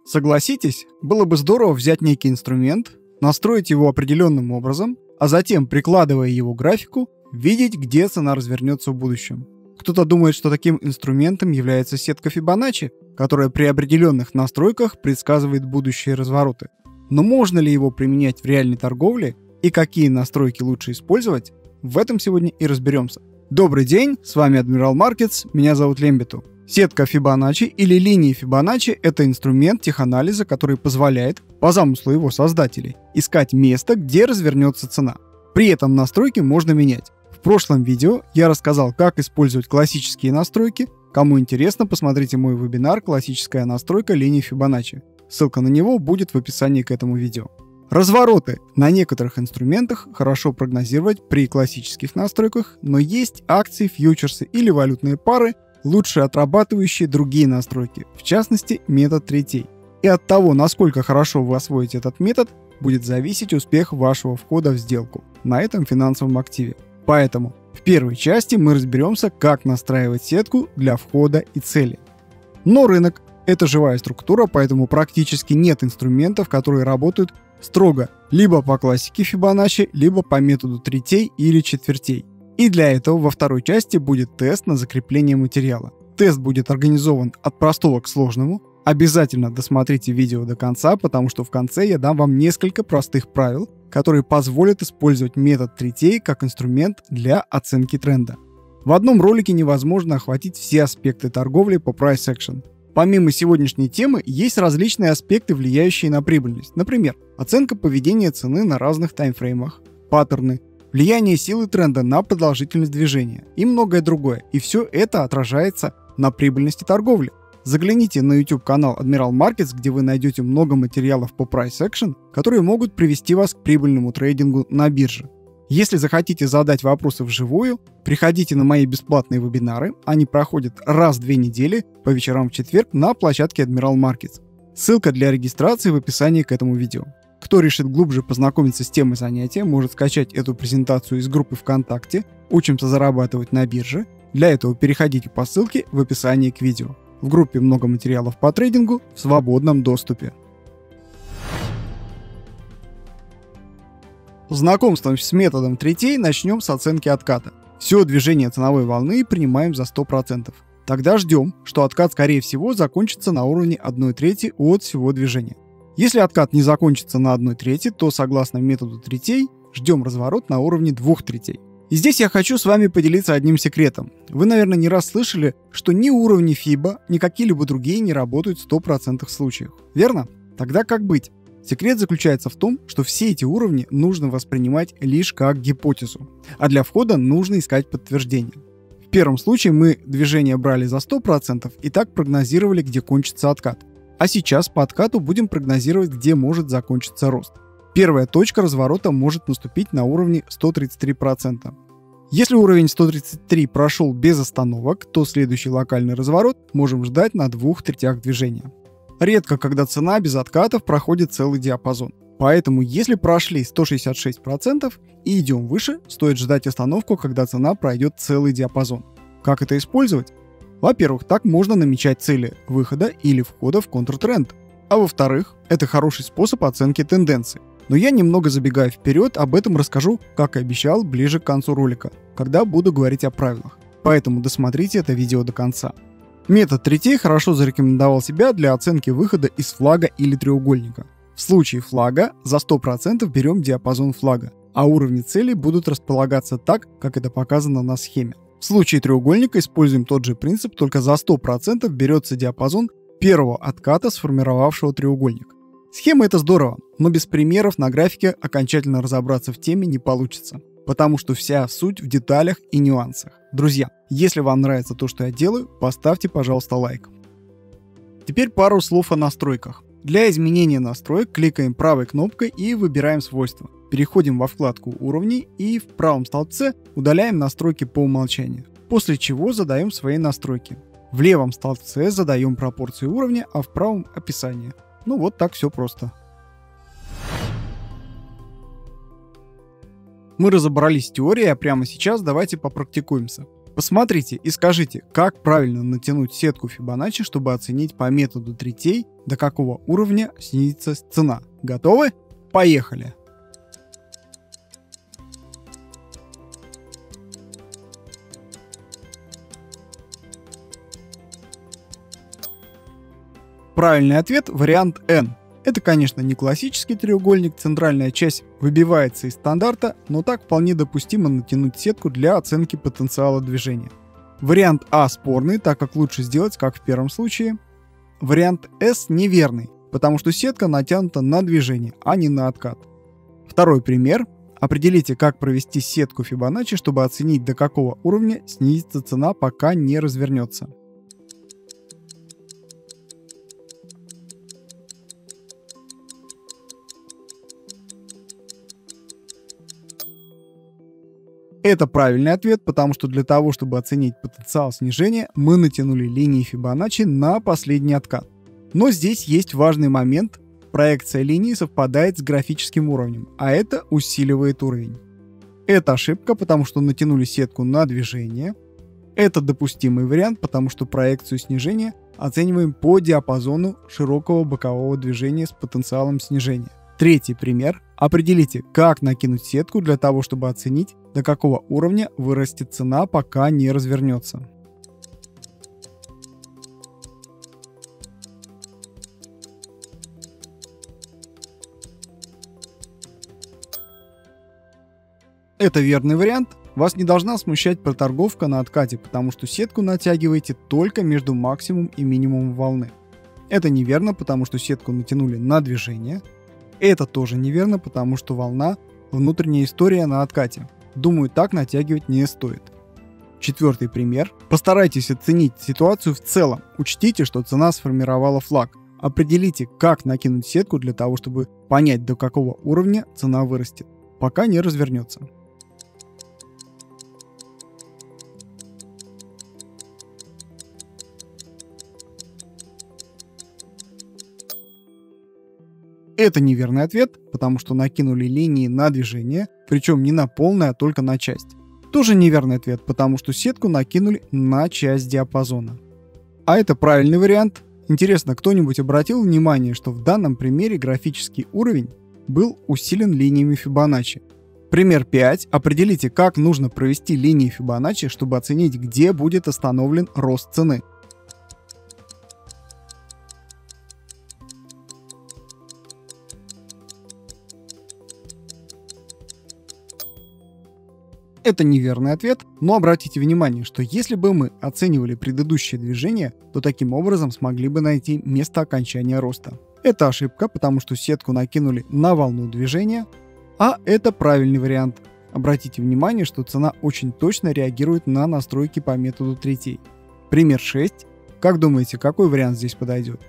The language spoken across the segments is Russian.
Согласитесь, было бы здорово взять некий инструмент, настроить его определенным образом, а затем, прикладывая его к графику, видеть, где цена развернется в будущем. Кто-то думает, что таким инструментом является сетка Фибоначчи, которая при определенных настройках предсказывает будущие развороты. Но можно ли его применять в реальной торговле и какие настройки лучше использовать? В этом сегодня и разберемся. Добрый день, с вами Admiral Markets, меня зовут Лембиту. Сетка Фибоначчи или линии Фибоначчи – это инструмент теханализа, который позволяет, по замыслу его создателей, искать место, где развернется цена. При этом настройки можно менять. В прошлом видео я рассказал, как использовать классические настройки. Кому интересно, посмотрите мой вебинар «Классическая настройка линии Фибоначчи». Ссылка на него будет в описании к этому видео. Развороты на некоторых инструментах хорошо прогнозировать при классических настройках, но есть акции, фьючерсы или валютные пары, лучше отрабатывающие другие настройки, в частности метод третей. И от того, насколько хорошо вы освоите этот метод, будет зависеть успех вашего входа в сделку на этом финансовом активе. Поэтому в первой части мы разберемся, как настраивать сетку для входа и цели. Но рынок – это живая структура, поэтому практически нет инструментов, которые работают строго либо по классике Фибоначчи, либо по методу третей или четвертей. И для этого во второй части будет тест на закрепление материала. Тест будет организован от простого к сложному. Обязательно досмотрите видео до конца, потому что в конце я дам вам несколько простых правил, которые позволят использовать метод третей как инструмент для оценки тренда. В одном ролике невозможно охватить все аспекты торговли по price action. Помимо сегодняшней темы, есть различные аспекты, влияющие на прибыльность. Например, оценка поведения цены на разных таймфреймах, паттерны, влияние силы тренда на продолжительность движения и многое другое. И все это отражается на прибыльности торговли. Загляните на YouTube-канал Admiral Markets, где вы найдете много материалов по price action, которые могут привести вас к прибыльному трейдингу на бирже. Если захотите задать вопросы вживую, приходите на мои бесплатные вебинары. Они проходят раз в 2 недели по вечерам в четверг на площадке Admiral Markets. Ссылка для регистрации в описании к этому видео. Кто решит глубже познакомиться с темой занятия, может скачать эту презентацию из группы ВКонтакте «Учимся зарабатывать на бирже». Для этого переходите по ссылке в описании к видео. В группе много материалов по трейдингу в свободном доступе. Знакомством с методом третей начнем с оценки отката. Все движение ценовой волны принимаем за 100%. Тогда ждем, что откат скорее всего закончится на уровне 1/3 от всего движения. Если откат не закончится на 1/3, то согласно методу третей ждем разворот на уровне 2/3. И здесь я хочу с вами поделиться одним секретом. Вы, наверное, не раз слышали, что ни уровни FIBA, ни какие-либо другие не работают в 100% случаях. Верно? Тогда как быть? Секрет заключается в том, что все эти уровни нужно воспринимать лишь как гипотезу, а для входа нужно искать подтверждение. В первом случае мы движение брали за 100% и так прогнозировали, где кончится откат. А сейчас по откату будем прогнозировать, где может закончиться рост. Первая точка разворота может наступить на уровне 133%. Если уровень 133 прошел без остановок, то следующий локальный разворот можем ждать на 2/3 движения. Редко, когда цена без откатов проходит целый диапазон. Поэтому, если прошли 166% и идем выше, стоит ждать остановку, когда цена пройдет целый диапазон. Как это использовать? Во-первых, так можно намечать цели выхода или входа в контртренд. А во-вторых, это хороший способ оценки тенденции. Но я немного забегаю вперед, об этом расскажу, как и обещал, ближе к концу ролика, когда буду говорить о правилах. Поэтому досмотрите это видео до конца. Метод третей хорошо зарекомендовал себя для оценки выхода из флага или треугольника. В случае флага за 100% берем диапазон флага, а уровни целей будут располагаться так, как это показано на схеме. В случае треугольника используем тот же принцип, только за 100% берется диапазон первого отката сформировавшего треугольник. Схема это здорово, но без примеров на графике окончательно разобраться в теме не получится, потому что вся суть в деталях и нюансах. Друзья, если вам нравится то, что я делаю, поставьте, пожалуйста, лайк. Теперь пару слов о настройках. Для изменения настроек кликаем правой кнопкой и выбираем свойства. Переходим во вкладку «Уровни» и в правом столбце удаляем настройки по умолчанию, после чего задаем свои настройки. В левом столбце задаем пропорции уровня, а в правом – описание. Ну вот так все просто. Мы разобрались с теорией, а прямо сейчас давайте попрактикуемся. Посмотрите и скажите, как правильно натянуть сетку Фибоначчи, чтобы оценить по методу третей, до какого уровня снизится цена. Готовы? Поехали! Правильный ответ – вариант N. Это, конечно, не классический треугольник, центральная часть выбивается из стандарта, но так вполне допустимо натянуть сетку для оценки потенциала движения. Вариант А спорный, так как лучше сделать, как в первом случае. Вариант С неверный, потому что сетка натянута на движение, а не на откат. Второй пример. Определите, как провести сетку Фибоначчи, чтобы оценить, до какого уровня снизится цена, пока не развернется. Это правильный ответ, потому что для того, чтобы оценить потенциал снижения, мы натянули линии Фибоначчи на последний откат. Но здесь есть важный момент. Проекция линии совпадает с графическим уровнем, а это усиливает уровень. Это ошибка, потому что натянули сетку на движение. Это допустимый вариант, потому что проекцию снижения оцениваем по диапазону широкого бокового движения с потенциалом снижения. Третий пример. Определите, как накинуть сетку для того, чтобы оценить, до какого уровня вырастет цена, пока не развернется. Это верный вариант. Вас не должна смущать проторговка на откате, потому что сетку натягиваете только между максимум и минимумом волны. Это неверно, потому что сетку натянули на движение. Это тоже неверно, потому что волна – внутренняя история на откате. Думаю, так натягивать не стоит. Четвертый пример. Постарайтесь оценить ситуацию в целом. Учтите, что цена сформировала флаг. Определите, как накинуть сетку для того, чтобы понять, до какого уровня цена вырастет, пока не развернется. Это неверный ответ, потому что накинули линии на движение, причем не на полное, а только на часть. Тоже неверный ответ, потому что сетку накинули на часть диапазона. А это правильный вариант. Интересно, кто-нибудь обратил внимание, что в данном примере графический уровень был усилен линиями Фибоначчи? Пример 5. Определите, как нужно провести линии Фибоначчи, чтобы оценить, где будет остановлен рост цены. Это неверный ответ, но обратите внимание, что если бы мы оценивали предыдущее движение, то таким образом смогли бы найти место окончания роста. Это ошибка, потому что сетку накинули на волну движения, а это правильный вариант. Обратите внимание, что цена очень точно реагирует на настройки по методу третей. Пример 6. Как думаете, какой вариант здесь подойдет?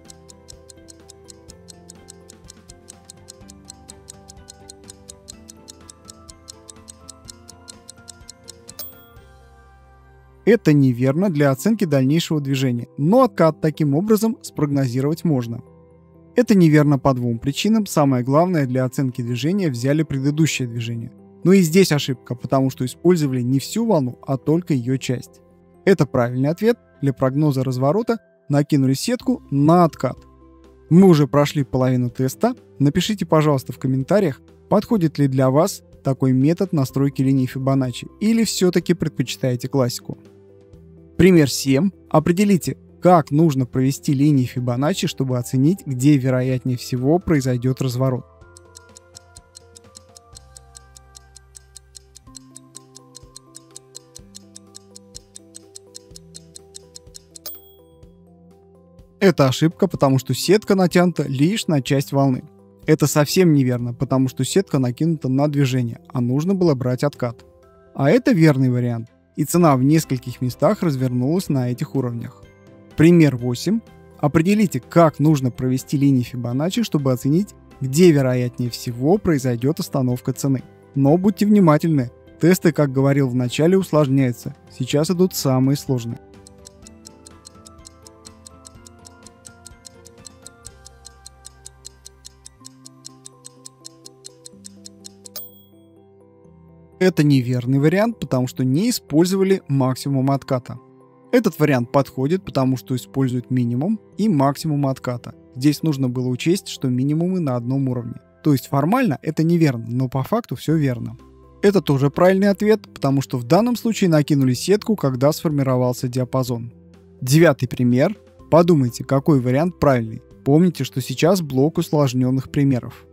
Это неверно для оценки дальнейшего движения, но откат таким образом спрогнозировать можно. Это неверно по двум причинам. Самое главное, для оценки движения взяли предыдущее движение. Но и здесь ошибка, потому что использовали не всю волну, а только ее часть. Это правильный ответ. Для прогноза разворота накинули сетку на откат. Мы уже прошли половину теста. Напишите, пожалуйста, в комментариях, подходит ли для вас такой метод настройки линии Фибоначчи или все-таки предпочитаете классику. Пример 7. Определите, как нужно провести линии Фибоначчи, чтобы оценить, где вероятнее всего произойдет разворот. Это ошибка, потому что сетка натянута лишь на часть волны. Это совсем неверно, потому что сетка накинута на движение, а нужно было брать откат. А это верный вариант, и цена в нескольких местах развернулась на этих уровнях. Пример 8. Определите, как нужно провести линии Фибоначчи, чтобы оценить, где вероятнее всего произойдет остановка цены. Но будьте внимательны, тесты, как говорил в начале, усложняются. Сейчас идут самые сложные. Это неверный вариант, потому что не использовали максимум отката. Этот вариант подходит, потому что использует минимум и максимум отката. Здесь нужно было учесть, что минимумы на одном уровне. То есть формально это неверно, но по факту все верно. Это тоже правильный ответ, потому что в данном случае накинули сетку, когда сформировался диапазон. 9 пример. Подумайте, какой вариант правильный. Помните, что сейчас блок усложненных примеров.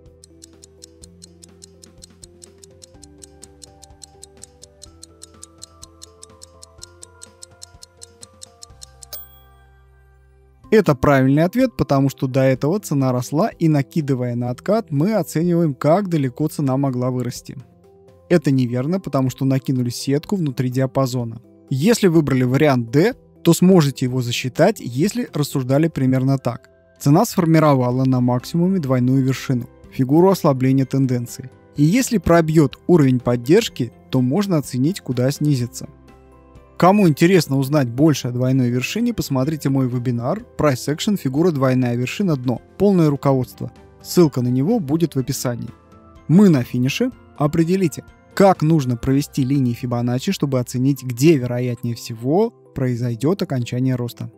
Это правильный ответ, потому что до этого цена росла, и накидывая на откат, мы оцениваем, как далеко цена могла вырасти. Это неверно, потому что накинули сетку внутри диапазона. Если выбрали вариант D, то сможете его засчитать, если рассуждали примерно так. Цена сформировала на максимуме двойную вершину, фигуру ослабления тенденции. И если пробьет уровень поддержки, то можно оценить, куда снизится. Кому интересно узнать больше о двойной вершине, посмотрите мой вебинар Price Action, фигура двойная вершина, дно. Полное руководство. Ссылка на него будет в описании. Мы на финише. Определите, как нужно провести линии Фибоначчи, чтобы оценить, где вероятнее всего произойдет окончание роста.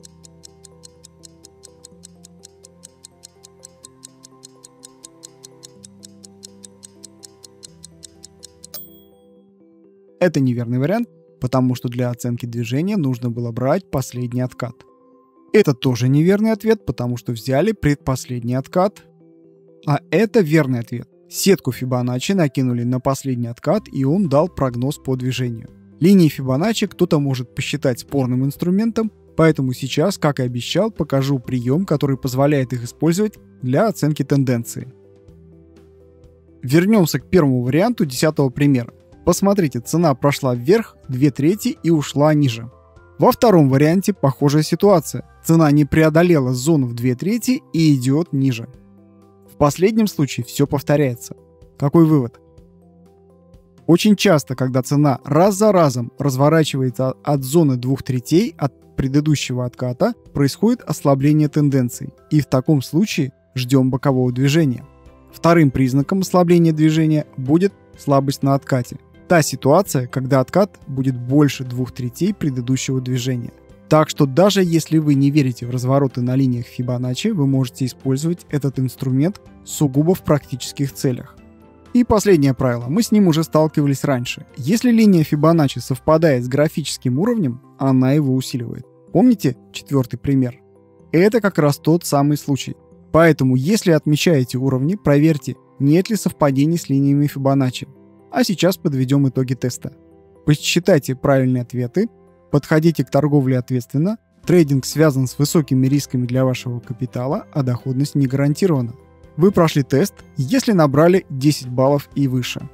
Это неверный вариант, потому что для оценки движения нужно было брать последний откат. Это тоже неверный ответ, потому что взяли предпоследний откат. А это верный ответ. Сетку Фибоначчи накинули на последний откат, и он дал прогноз по движению. Линии Фибоначчи кто-то может посчитать спорным инструментом, поэтому сейчас, как и обещал, покажу прием, который позволяет их использовать для оценки тенденции. Вернемся к первому варианту 10 примера. Посмотрите, цена прошла вверх 2/3 и ушла ниже. Во втором варианте похожая ситуация. Цена не преодолела зону в 2/3 и идет ниже. В последнем случае все повторяется. Какой вывод? Очень часто, когда цена раз за разом разворачивается от зоны 2/3 от предыдущего отката, происходит ослабление тенденций. И в таком случае ждем бокового движения. Вторым признаком ослабления движения будет слабость на откате. Та ситуация, когда откат будет больше 2/3 предыдущего движения. Так что даже если вы не верите в развороты на линиях Фибоначчи, вы можете использовать этот инструмент сугубо в практических целях. И последнее правило, мы с ним уже сталкивались раньше. Если линия Фибоначчи совпадает с графическим уровнем, она его усиливает. Помните 4 пример? Это как раз тот самый случай. Поэтому, если отмечаете уровни, проверьте, нет ли совпадений с линиями Фибоначчи. А сейчас подведем итоги теста. Посчитайте правильные ответы, подходите к торговле ответственно, трейдинг связан с высокими рисками для вашего капитала, а доходность не гарантирована. Вы прошли тест, если набрали 10 баллов и выше.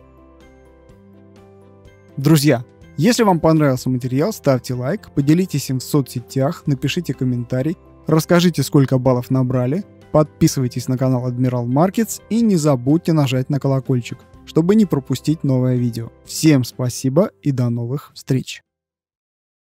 Друзья, если вам понравился материал, ставьте лайк, поделитесь им в соцсетях, напишите комментарий, расскажите, сколько баллов набрали, подписывайтесь на канал Admiral Markets и не забудьте нажать на колокольчик, чтобы не пропустить новое видео. Всем спасибо и до новых встреч!